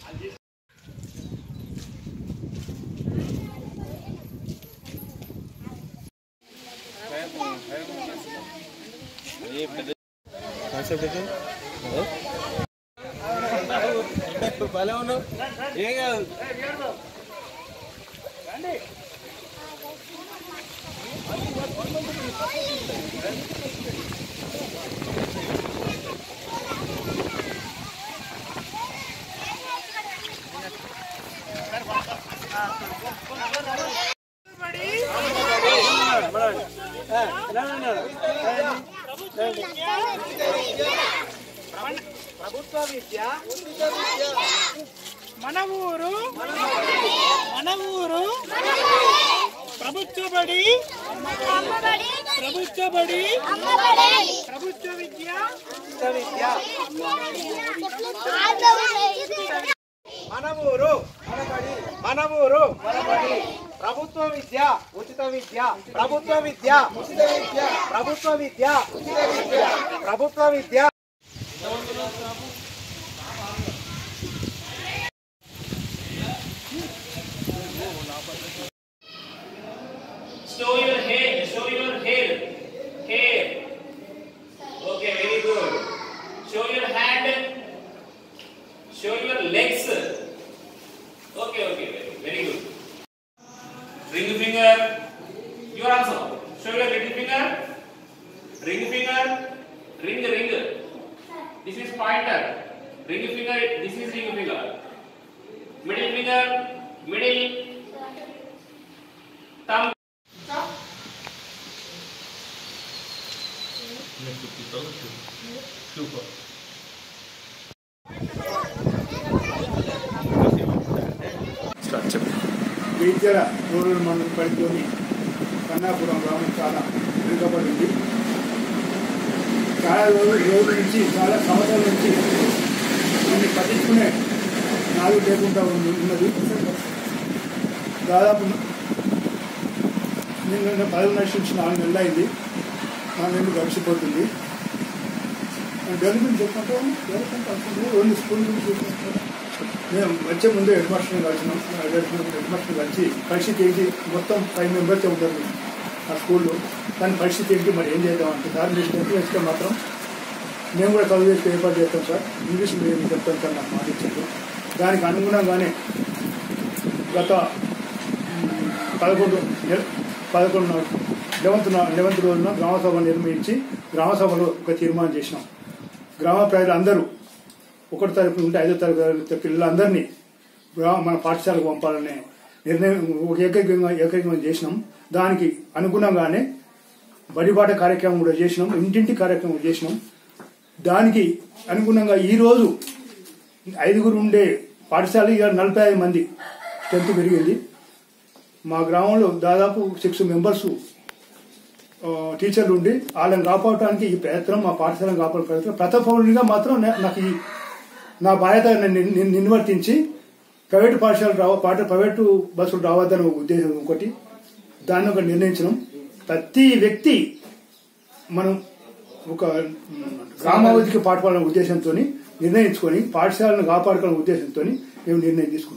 భలే ఉన్నావు, ఏం కాదు. ప్రభుత్వ విద్య మన ఊరు ప్రభుత్వ బడి ప్రభుత్వ విద్య మన ఊరు ప్రభుత్వ విద్య ఉచిత విద్య ప్రభుత్వ విద్య Show your hair. Okay, very good. Show your hand. Show your legs. Okay, very good. Ring finger. Your answer. Show your little finger. Ring finger. Ring. This is pointer. Ring finger. This is ring finger. Middle finger. Middle. Thumb. జైత్యాల rural మండలం పరిధిలోని కన్నాపురం గ్రామం చాలా వెనుకబడింది. చాలా రోజుల నుంచి, చాలా సంవత్సరాల నుంచి దీన్ని పట్టించుకునే నాలుగు లేకుండా ఉన్నది. దాదాపు నిన్న 10 నుంచి 4 నెలలు అయింది. 4 నెలలు గడిచిపోతుంది. డెవలప్మెంట్ డెవలప్మెంట్ అవుతుంది. ఓన్లీ స్కూల్ నుంచి మేము వచ్చే ముందు హెడ్ మాస్టర్ని కలిసినాం. హెడ్ మాస్టర్ని కలిసి పరిస్థితి ఏంటి, మొత్తం 5 మెంబర్స్ ఉంటారు ఆ స్కూల్లో. దాని పరిస్థితి ఏంటి, మరి ఏం చేద్దామంటే సార్ మీరు 10th వేస్తే మాత్రం మేము కూడా చదువు చేస్తే ఏర్పాటు చేస్తాం సార్, ఇంగ్లీష్ మీడియం చెప్తాం సార్ నాకు మాట ఇచ్చారు. దానికి అనుగుణంగానే గత 11th రోజున గ్రామసభ నిర్వహించి గ్రామసభలో ఒక తీర్మానం చేసినాం. గ్రామ ప్రజలు అందరూ 1వ తరగతి నుండి 5వ తరగతి పిల్లలందరినీ మన పాఠశాలకు పంపాలనే నిర్ణయం ఏకైకంగా చేసినాం. దానికి అనుగుణంగానే బడిబాట కార్యక్రమం కూడా చేసినాం, ఇంటింటి కార్యక్రమం చేసినాం. దానికి అనుగుణంగా ఈరోజు 5 ఉండే పాఠశాల 45 మంది స్ట్రెంత్ పెరిగింది. మా గ్రామంలో దాదాపు 6 మెంబర్స్ టీచర్లు ఉండి వాళ్ళని కాపాడటానికి ఈ ప్రయత్నం, మా పాఠశాలను కాపాడే ప్రయత్నం ప్రతి పౌరునిగా మాత్రం నాకు నా బాధ్యత నిర్వర్తించి ప్రైవేటు ప్రైవేటు బస్సులు రావద్దని ఒక ఉద్దేశం ఒకటి, దాన్ని ఒక నిర్ణయించడం. ప్రతి వ్యక్తి మనం ఒక గ్రామాభివృద్ధికి పాటుపడాలనే ఉద్దేశంతో నిర్ణయించుకొని పాఠశాలను కాపాడుకునే ఉద్దేశంతో మేము నిర్ణయం తీసుకున్నాం.